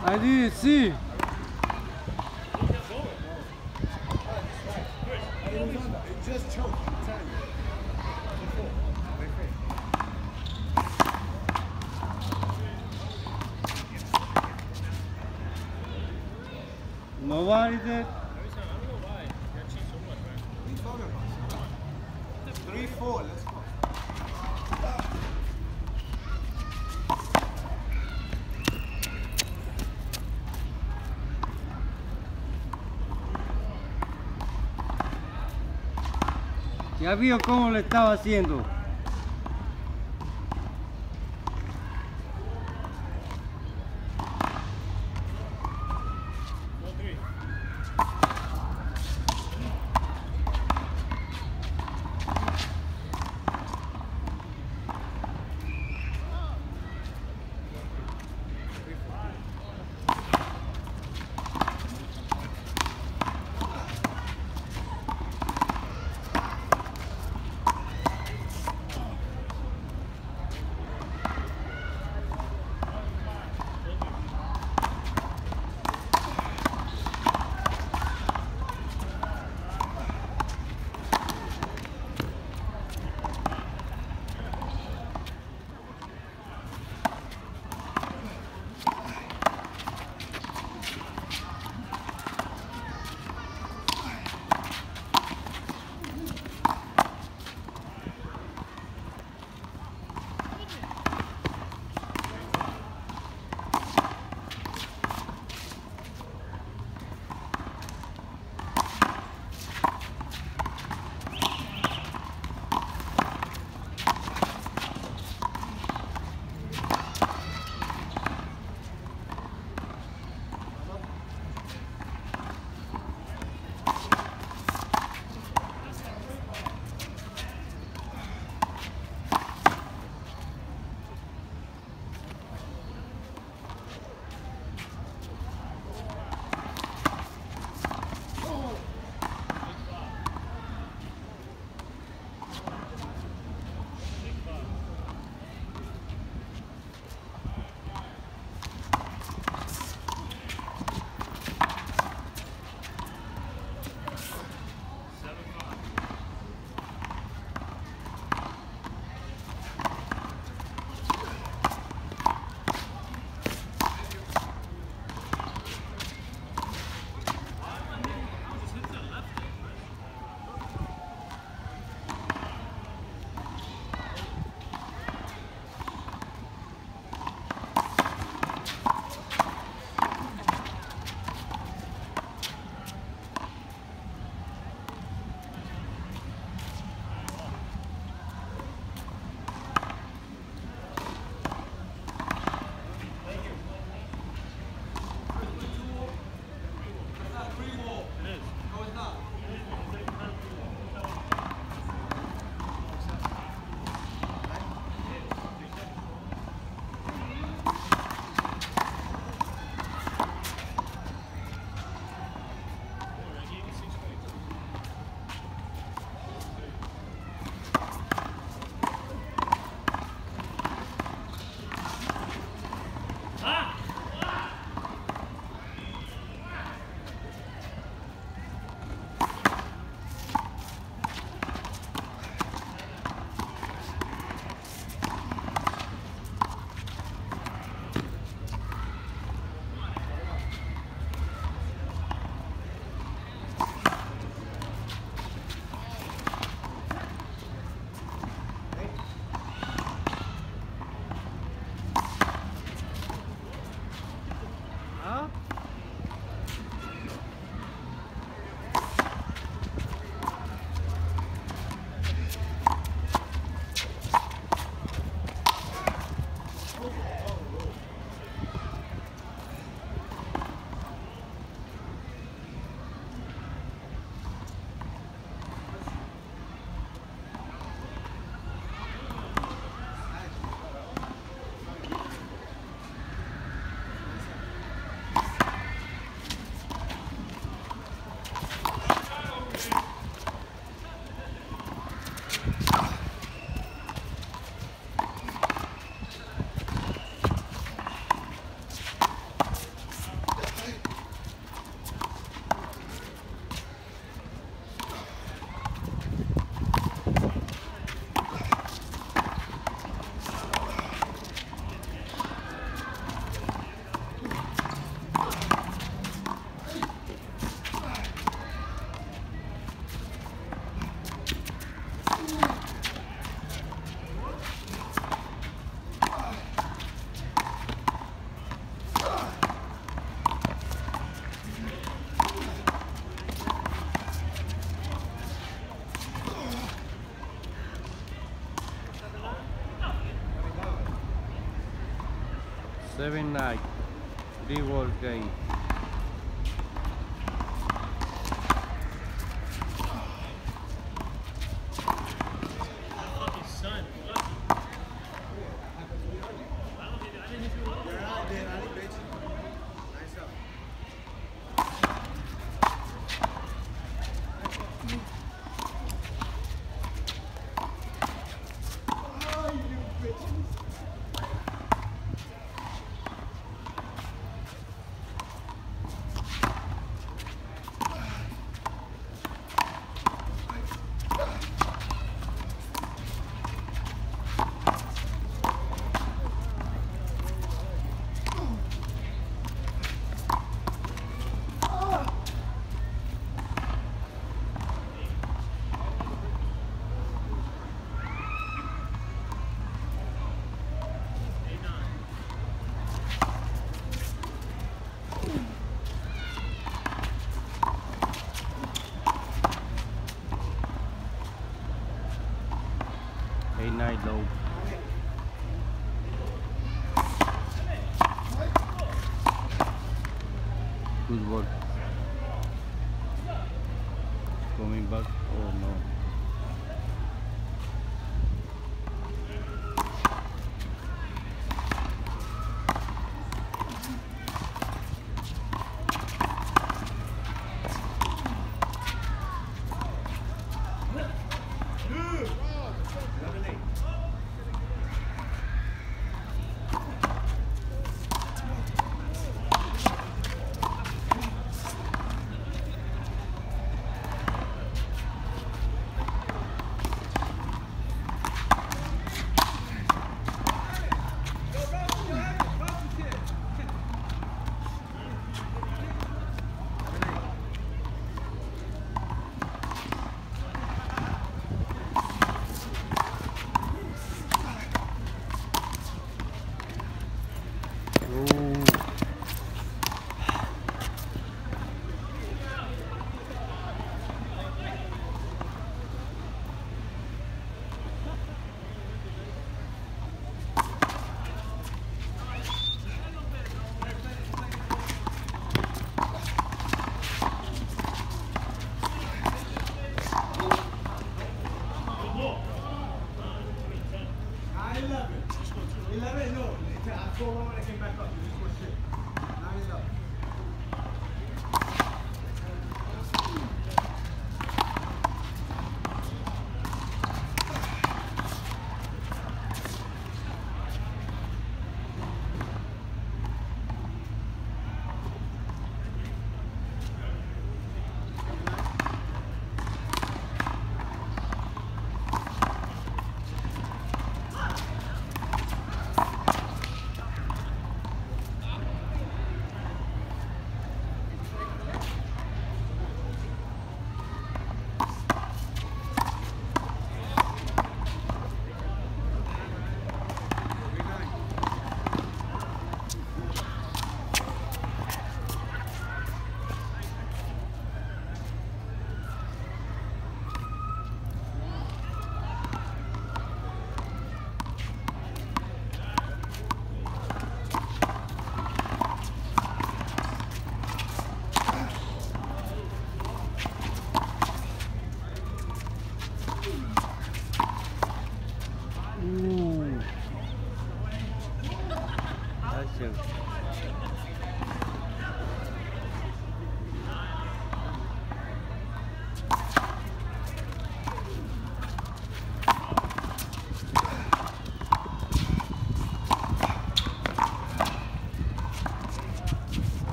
I didn't see. It just choked. Nobody did. I don't know why. That cheats so much, man. What are you talking about? 3-4, let's go. Ya vio cómo le estaba haciendo. 7-9. 3-ball game. Fucking son. Lucky. I didn't hit you up. Yeah, I did. I did, bitch. Nice up. Oh, you bitches. Night low. Good work. Coming back. Oh no.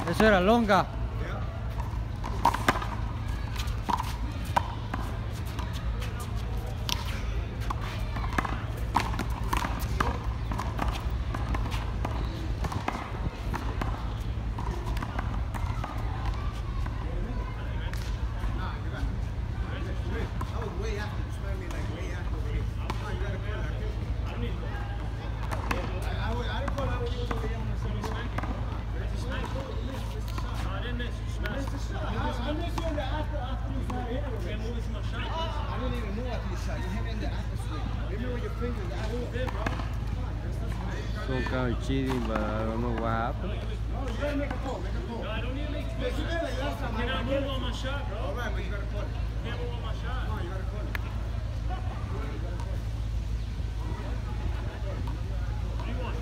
Eso era longa. Some kind of cheating, but I don't know what happened. No, you gotta make a call. Make a call. No, I don't need to make a call. Can I move on my shot, bro? All right, but you gotta call it. Can't move on my shot. No, you gotta call it. What do you want?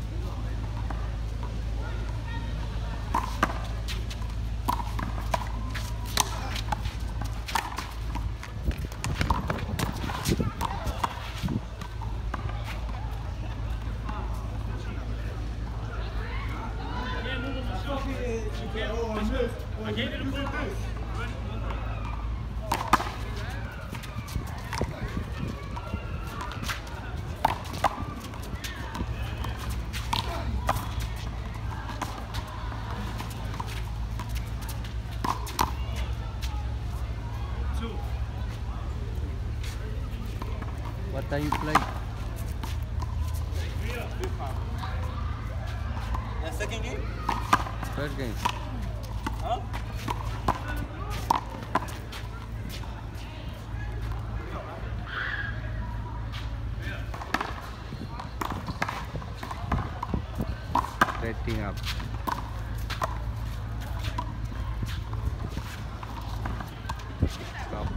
I gave it a full boost. What time you play? The second game? First game. Huh? Setting up. Stop.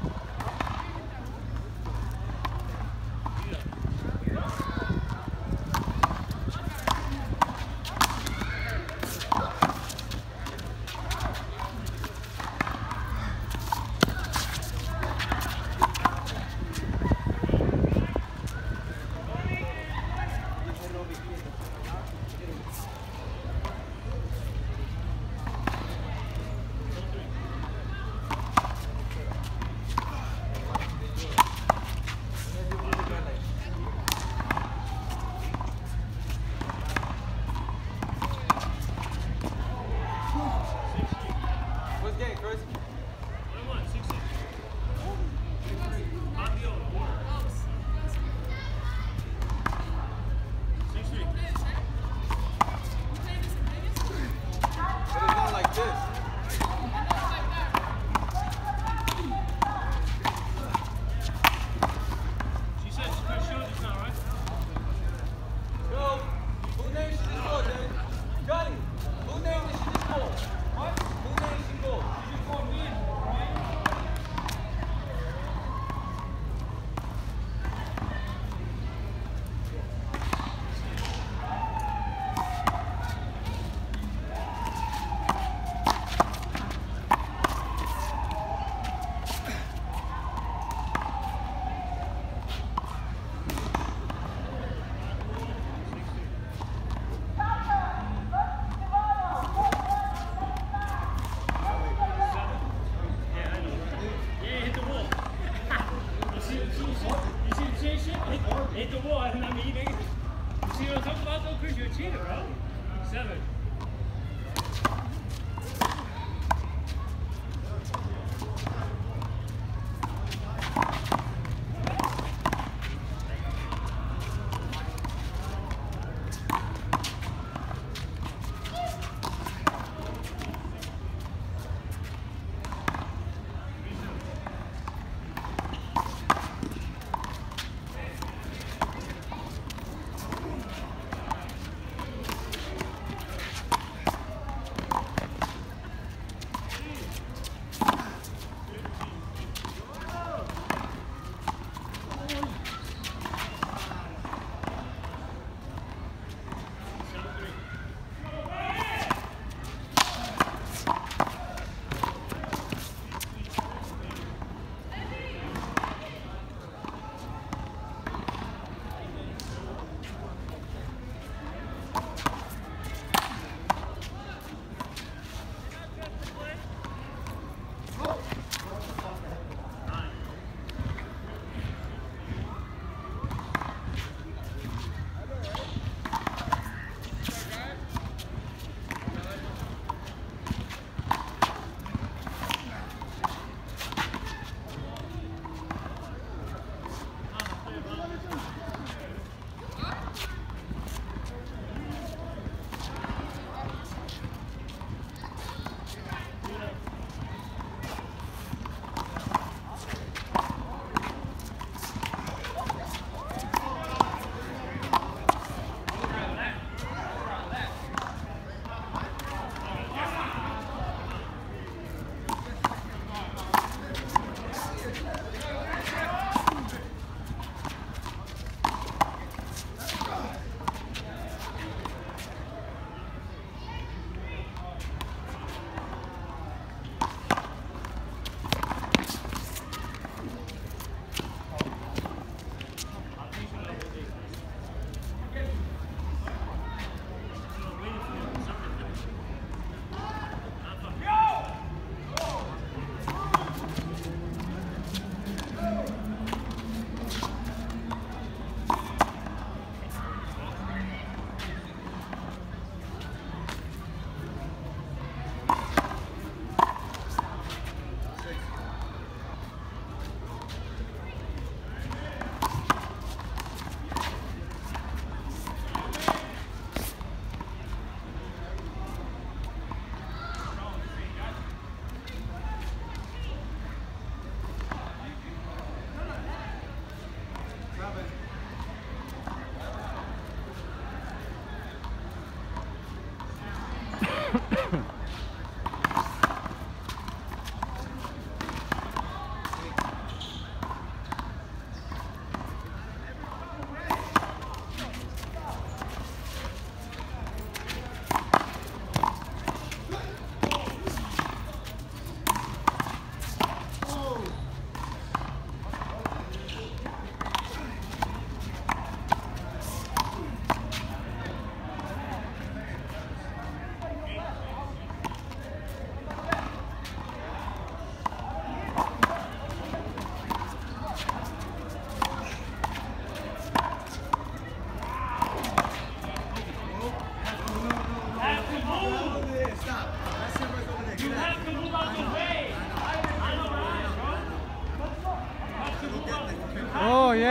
Hit the wall, and I'm eating. You see what I'm talking about though, Chris? You're a cheater, bro. 7.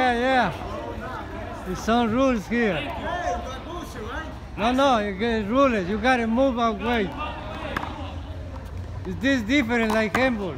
yeah. There's some rules here. Hey, you got bullshit, right? No, you get rules. You gotta move away. Is this different like handball?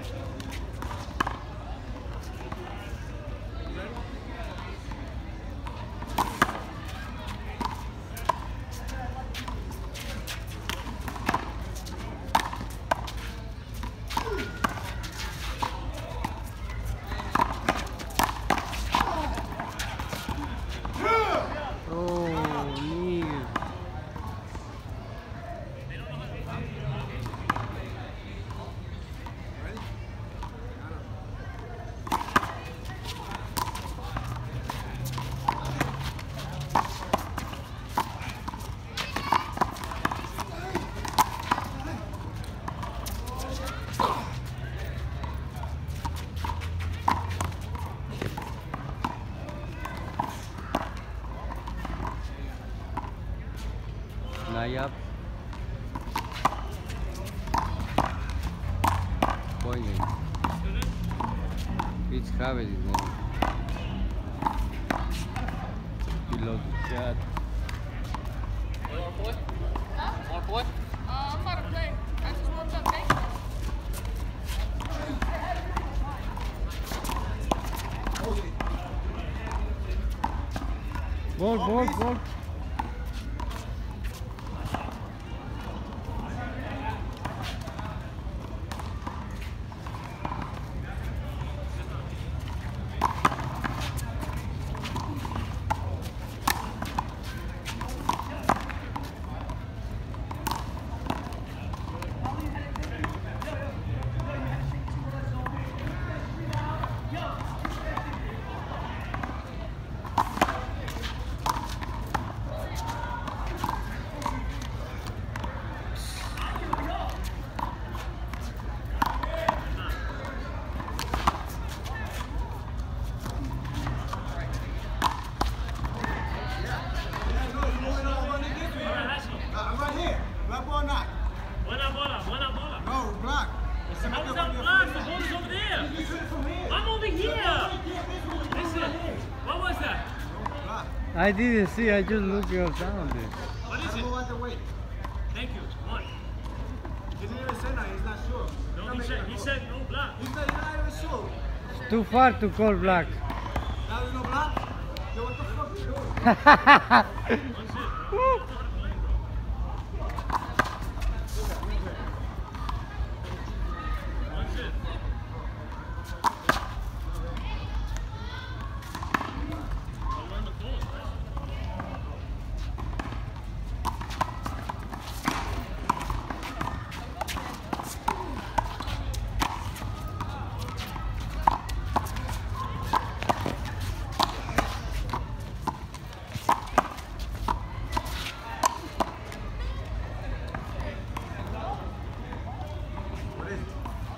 Nayab. Pointing. It's Javier his name. Below the chat. More boy? I'm about to play. I just warmed up, thank you. Ball. I'm right here. Black ball knock. Buena bola. No, block. How is that blocked? The ball is over there. I'm over here. Listen, what was that? Block. I didn't see, I just looked around there. What is I it? go out the way. Thank you. What? He didn't even say that. He's not sure. No, he said no block. He's not even sure. It's too far to call black. Now there's no block? Yo, what the fuck are you doing? That's it. That's it. I'll run the ball, right? What is it?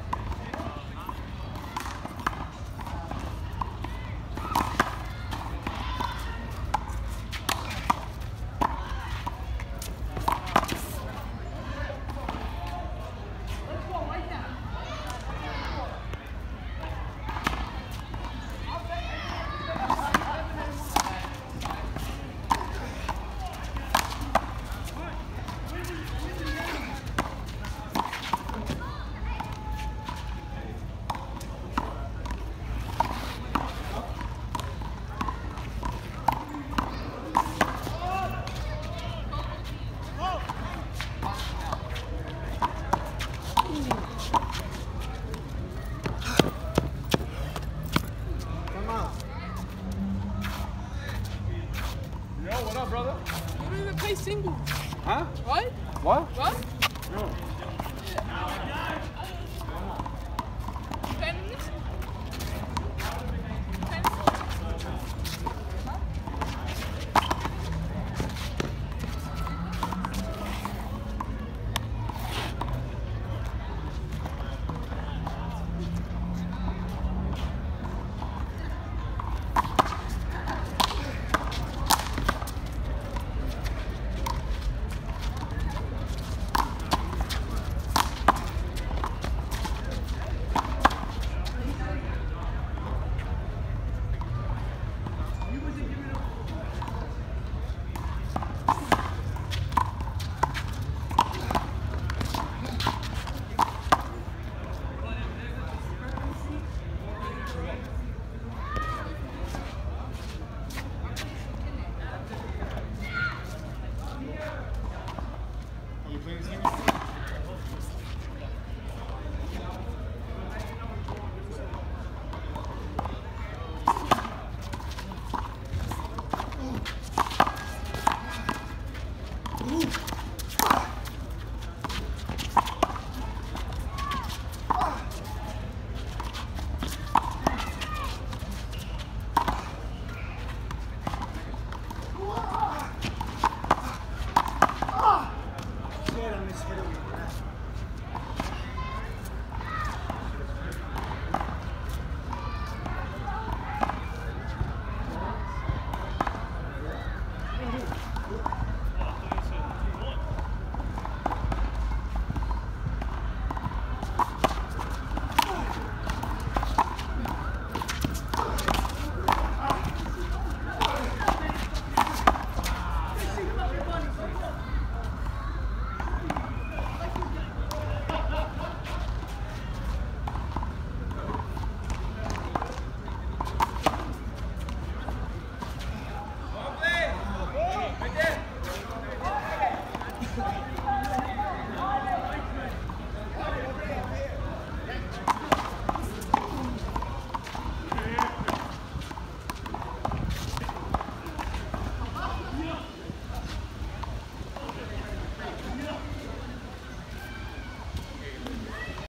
Come on. Yo, what up, brother? You don't even play singles, Huh? right? What? What? No.